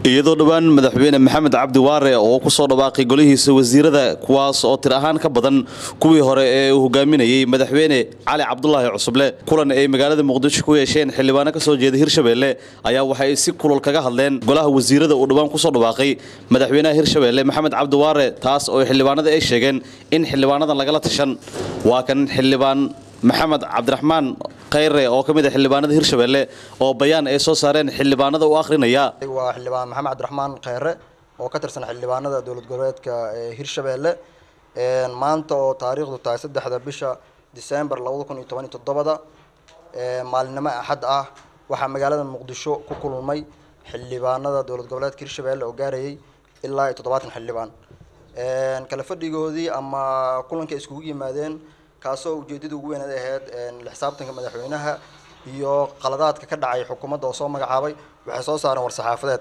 iyadoo dhawaan madaxweyne maxamed cabdi waare oo ku soo dhawaaqay golihiisa wasiirada kuwaas oo tir ahaan ka badan kuwii hore ee uu hogaaminayay madaxweyne cali cabdullaahi cusuble kulan ay magaalada muqdisho ku yeesheen xildhibaano ka soo jeeda hirshabeelle ayaa waxay si kulul kaga hadleen golaha wasiirada uu dhawaan ku soo dhawaaqay madaxweynaha hirshabeelle maxamed cabdi waare taas oo xildhibaanada ay sheegeen in xildhibaanadan lagala tashan waa kan xildhibaan maxamed cabdiraxmaan khayre oo kamid ah xildhibaanada hirshabeelle oo bayaan ay soo saareen xildhibaanada u akhrinaya waa xildhibaan maxamed cabdiraxmaan khayre oo ka tirsan xildhibaanada dowlad goboleedka hirshabeelle maanta oo taariikhdu tahay 3 bisha December 2017 maalinimo axad ah waxa magaalada muqdisho ku kulmay xildhibaanada dowlad goboleedka hirshabeelle oo gaarayay ilaa 70 xildhibaan kala fadhigoodii ama kulanka iskugu yimaadeen kaasoo ujeedadu ugu weyn ahayd xisaabtanka madaxweynaha iyo qaladaadka ka dhacay xukuumadda oo soo magacaabay waxay soo saareen war saxaafadeed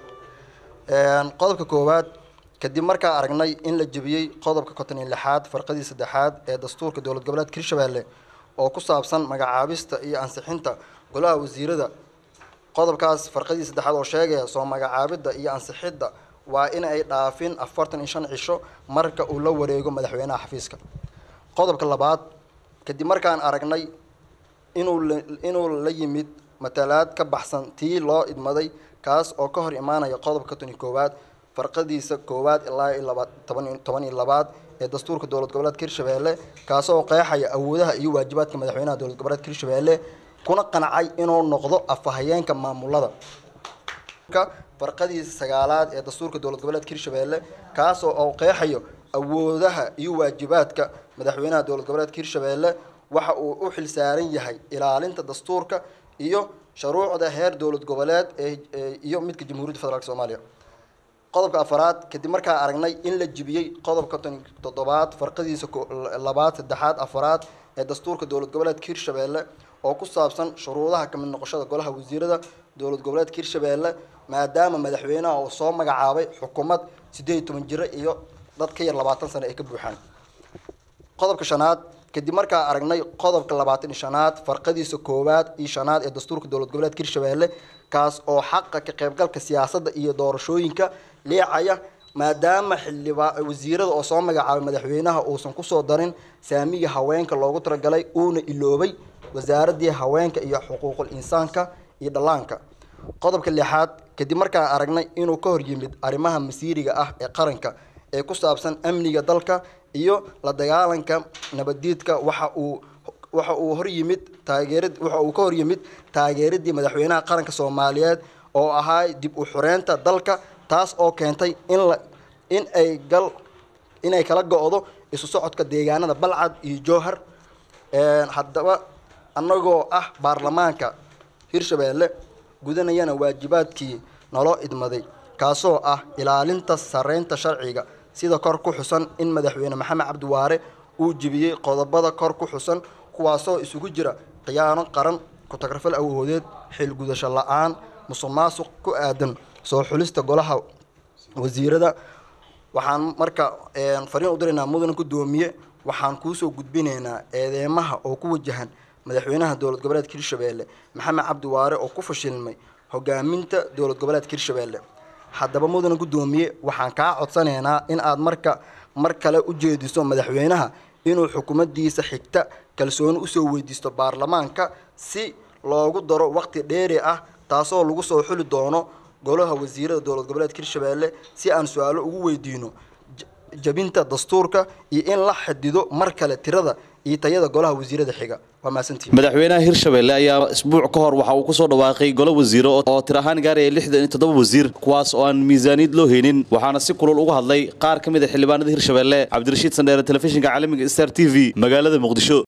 qodobka koowaad kadib markaa aragnay in la jabiyay qodobka 56 farqadii 3aad ee dastuurka dowlad goboleedka hirshabeelle oo ku saabsan magacaabista iyo ansixinta golaha wasiirada qodobkaas farqadii 3aad oo sheegaya soo magacaabida iyo ansixidda waa in ay dhaafin 45 cisho marka uu la wareego madaxweynaha xafiiska qodobka labaad kadib markaan aragnay inuu la yimid matalaad ka baxsan tii loo idmaday kaas oo ka hor imaanaya qodobka 11aad farqadiisa 1 ilaa 12 ee dastuurka dowlad goboleedka hirshabeelle kaas oo qeexaya awoodaha iyo waajibaadka madaxweynaha dowlad goboleedka hirshabeelle kuna qancay inuu noqdo afhayeenka maamulada farqadiisa 9aad ee dastuurka dowlad goboleedka hirshabeelle kaas oo qeexayo awoodaha iyo waajibaadka madaxweynaha dowlad goboleedka hirshabeelle waxa uu u xil saaran yahay ilaalinta dastuurka iyo shuruucda heer dowlad goboleed iyo midka jamhuuriyadda federaalka Soomaaliya qodobka afaraad kadib markaa aragnay in la jibiyay qodobka 7aad farqadiisa 2 3aad afaraad ee dastuurka dowlad goboleedka hirshabeelle oo ku saabsan shuruudaha ka mid noqoshada golaha wasiirada dowlad goboleedka hirshabeelle maadaama madaxweynaha uu soo magacaabay xukuumad 18 jir iyo dad ka yar 20 sano ay ka buuxaan qodobka shanaad kadib markaa aragnay qodobka 25aad farqadiisa 1 iyo 5aad ee dastuurka dowlad goboleedka hirshabeelle kaas oo xaqqa ka qaybgalka siyaasadda iyo doorashooyinka leecaya maadaama wasiirada oo soo magacaabay madaxweynaha uusan ku soo darin saamiga haweenka loogu talagalay uuna iloobay wasaaradii haweenka iyo xuquuqul insaanka iyo dhalaanka qodobka 6aad kadib markaa aragnay inuu ka hor yimid arrimaha masiiriga ah ee qaranka ee ku saabsan amniga dalka iyo la dagaalanka nabaddiidka waxa uu ka hor yimid taageeradii madaxweynaha qaranka Soomaaliyeed oo ahaa dib u xureynta dalka taas oo keentay in ay kala go'do isu socodka deegaanada Balcad iyo Jowhar haddaba annagoo ah baarlamaanka hirshabeelle gudanayana waajibaadkii naloo idmaday kaasoo ah ilaalinta sareynta sharciga sida kor ku xusan in madaxweyne maxamed cabdi waare uu jibiyay qodobada kor ku xusan kuwaasoo isugu jira qiyaano qaran ku tagrafal awoodeed xil gudasho la'aan musuqmaasuq ku aadan soo xulista golaha wasiirada waxaan marka fariin u direynaa mudan gudoomiye waxaan ku soo gudbinaynaa eedeymaha oo ku wajahan madaxweynaha dowlad goboleedka hirshabeelle maxamed cabdi waare oo ku fashilmay hogaaminta dowlad goboleedka hirshabeelle haddaba mudan gudoomiye waxaan ka codsanaynaa in aad mar kale u jeediso madaxweynaha inuu xukuumaddiisa xigta kalsooni u soo weydiisto baarlamaanka si loogu daro waqti dheeri ah taasoo lagu soo xuli doono golaha wasiirada dowlad goboleedka hirshabeelle si aan su'aalo ugu weydiino jabinta dastuurka iyo in la xadido mar kale tirada iyo tayada golaha wasiirada xiga waa maasantii madaxweynaha hirshabeelle ayaa isbuuc ka hor waxa uu ku soo dhawaaqay golo wasiiro oo tir ahaan gaaraya 67 wasiir kuwaas oo aan miisaaniyad loo heynin waxaana si kulul uga hadlay qaar ka mid ah xildhibaanada hirshabeelle cabdirashiid sandheere telefishinka caalamiga Star TV magaalada muqdisho